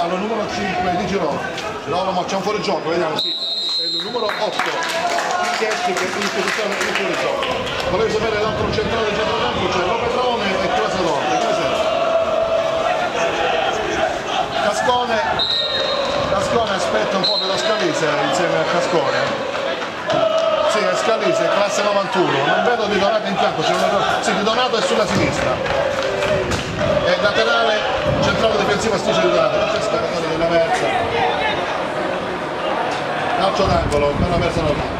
al numero 5 di Girolamo. Girolamo, ma c'è un fuorigioco, vediamo, sì. È il numero 8, Chietti, che è in posizione di fuorigioco. Volevo sapere l'altro centrale del centrocampo, c'è Ropetrone e Clasadorte. Cascone aspetta un po' dello Scalise insieme a Cascone. Sì, è Scalise, classe 91. Non vedo Di Donato in fianco, c'è un errore. Sì, Di Donato è sulla sinistra. È laterale, centrale difensivo Stice Di Donato. Non c'è scaricatore della Versa. Calcio d'angolo, per la Versa normale.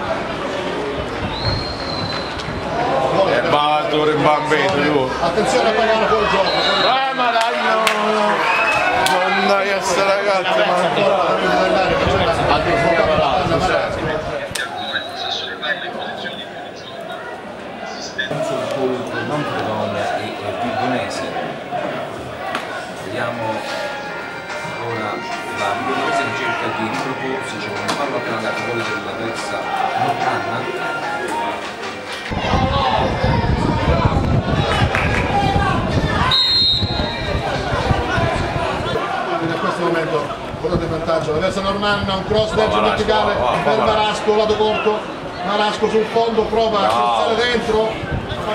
Battore, bambino. Attenzione a pagare fuori gioco. Ma dai, no. Non dai a sta ragazza, ma Manfredone e Vibonese. Vediamo ora la Vibonese cerca di riproporsi, c'è un fallo appena dato quello della Versa Noccanna. In questo momento guardate il vantaggio, la Versa Normanna, un cross verso verticale per Marasco, lato corto, Marasco sul fondo, prova a forzare dentro.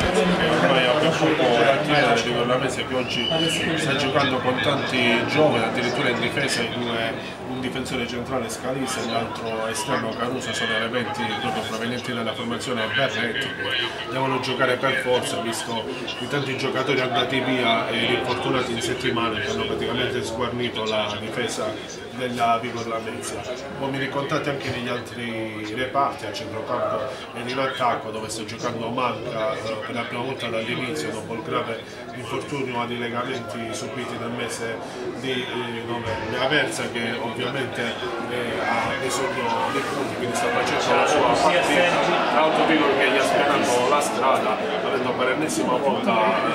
Noi abbiamo un po' d'altri per la Mese che oggi sta giocando con tanti giovani, addirittura in difesa un difensore centrale Scalise e l'altro esterno Caruso sono elementi proprio provenienti dalla formazione Berretti, devono giocare per forza visto i tanti giocatori andati via e infortunati in settimana che hanno praticamente sguarnito la difesa della Vigor Lamezia. Poi mi ricontate anche negli altri reparti a centrocampo ed in attacco dove sta giocando Manca per la prima volta dall'inizio dopo il grave infortunio ai legamenti subiti nel mese di novembre. Aversa che ovviamente ha bisogno di punti, quindi sta facendo la sua partita. Tra l'altro Vigor che gli ha spianato la strada, avendo per l'ennesima volta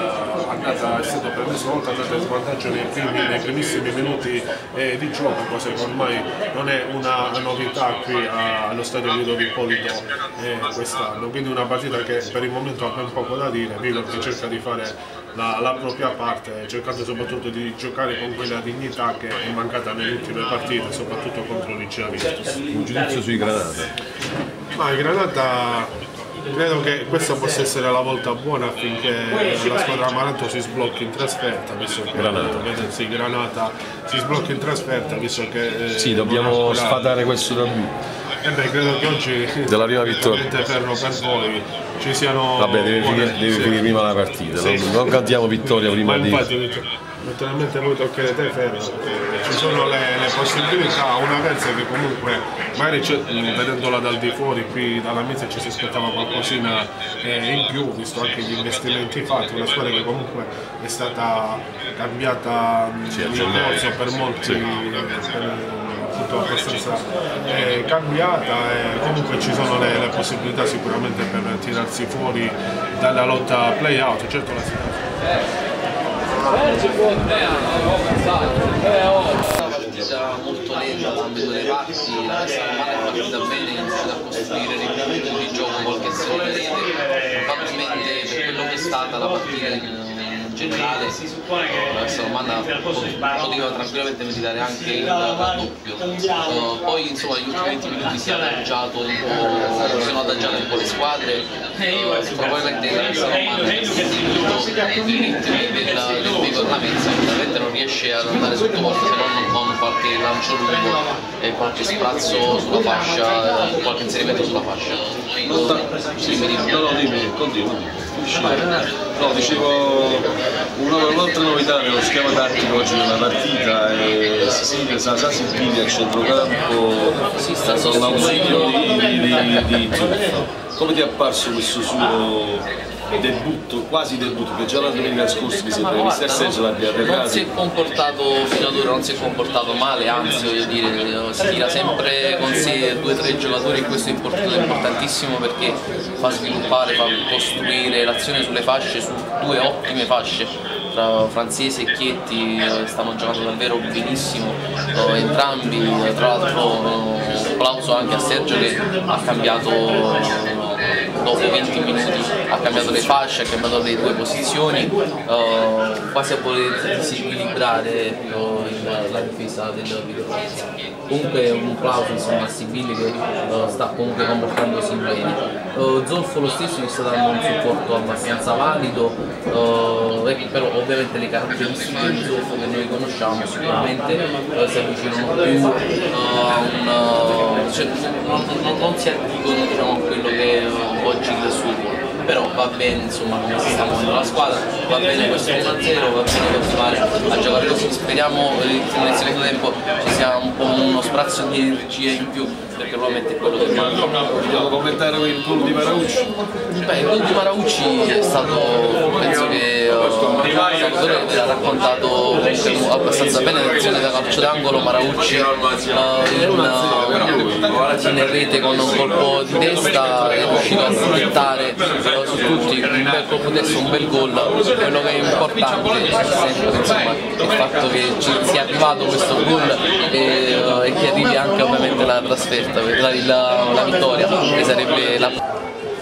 essendo per l'ennesima volta andata in svantaggio nei primissimi minuti di gioco, cosa che ormai non è una novità qui allo stadio Ludovico Ippolito quest'anno. Quindi una partita che per il momento ha ben poco da dire, Vigor che cerca di fare la propria parte, cercando soprattutto di giocare con quella dignità che è mancata nelle ultime partite, soprattutto contro l'Icea Virtus. Un giudizio sui Granata? Ma i Granata credo che questa possa essere la volta buona affinché la squadra Amaranto si sblocchi in trasferta, visto che Granata si sblocchi in trasferta, visto che sì, dobbiamo sfatare questo tabù. Credo che oggi della prima vittoria per voi ci siano. Vabbè, deve finire prima la partita, sì. Non cantiamo vittoria prima di. Naturalmente voi toccherete ferro, ci sono le possibilità, una Versa che comunque magari vedendola dal di fuori qui dalla Mese ci si aspettava qualcosina in più, visto anche gli investimenti fatti, una squadra che comunque è stata cambiata in corso per molti, appunto abbastanza cambiata e comunque ci sono le possibilità sicuramente per tirarsi fuori dalla lotta play-out, certo la situazione. Una partita molto lenta da ambedue le parti, la Versa Romana è partita bene, è riuscita a costruire regolamento di gioco, qualche azione vedete, probabilmente per quello che è stata la partita in generale, la Versa Romana poteva tranquillamente meritare anche il raddoppio. Poi insomma negli ultimi 20 minuti si sono adagiate un po' le squadre, probabilmente la Versa Romana ha i ritmi del Vigor Lamezia, ovviamente non riesce ad andare sotto porta se non con qualche lancio lungo e qualche sprazzo sulla fascia, qualche inserimento sulla fascia. No, dicevo, un'altra novità nello schema tattico oggi della partita è Sasa Sibilia a centrocampo con l'ausilio di Zuffa. Come ti è apparso questo suo debutto, quasi debutto, che già la domenica scorsa mi sembra che Mister Sergio l'abbia arretrato? Non si è comportato fino ad ora, non si è comportato male, anzi voglio dire, si tira sempre con sé 2 o 3 giocatori e questo è importantissimo perché fa sviluppare, fa costruire l'azione sulle fasce, su 2 ottime fasce. Tra Francese e Chietti stanno giocando davvero benissimo entrambi, tra l'altro un applauso anche a Sergio che ha cambiato dopo 20 minuti ha cambiato le fasce, ha cambiato le due posizioni, quasi a voler disequilibrare la difesa del Videopaese. Comunque un plauso insomma a Sibilli che sta comunque comportandosi bene. Zolfo lo stesso gli sta dando un supporto abbastanza valido, però ovviamente le caratteristiche di Zolfo che noi conosciamo sicuramente si avvicinano più a cioè, non si addicono diciamo, a quello che oggi il suo ruolo. Però va bene insomma come si sta muovendo la squadra, va bene questo 1-0, va bene continuare a giocare così, speriamo che nel secondo tempo ci sia un po' uno sprazzo di energia in più, perché probabilmente è quello che manca. Vogliamo commentare il gol di Maraucci? Beh, il gol di Maraucci è stato, penso che Salvatore ha raccontato abbastanza bene l'azione da calcio d'angolo. Maraucci in rete con un colpo di testa è riuscito a approfittare su tutti, un bel colpo di testa, un bel gol. Quello che è importante è sempre insomma, il fatto che ci sia arrivato questo gol e che arrivi anche ovviamente la trasferta, la vittoria, che sarebbe la